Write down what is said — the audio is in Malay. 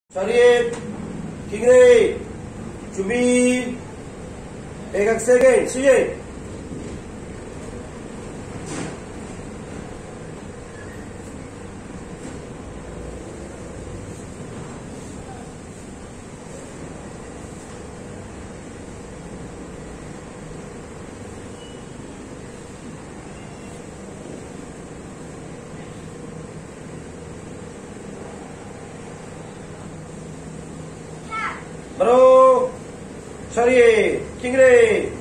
Syarif, Kingray, 준비, 대각 세게 시작. 바로 Syarif, Kingray.